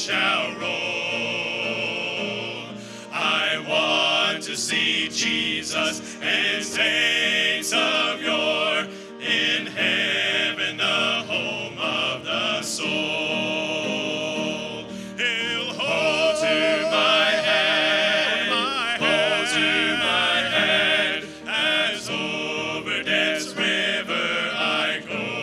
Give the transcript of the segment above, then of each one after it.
shall roll. I want to see Jesus and saints of yore in heaven, the home of the soul. He'll hold to my hand, hold to my hand, as over death's river I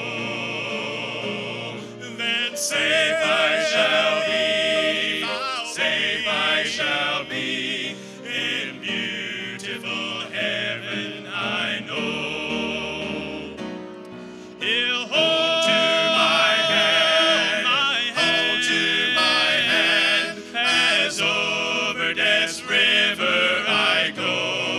go. Then safe I shall be, safe I shall be, in beautiful heaven I know. He'll hold to my hand, hold to my hand, as over death's river I go.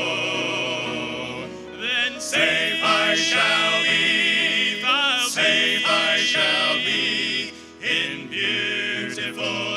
Then safe I shall be, safe I shall be, in beautiful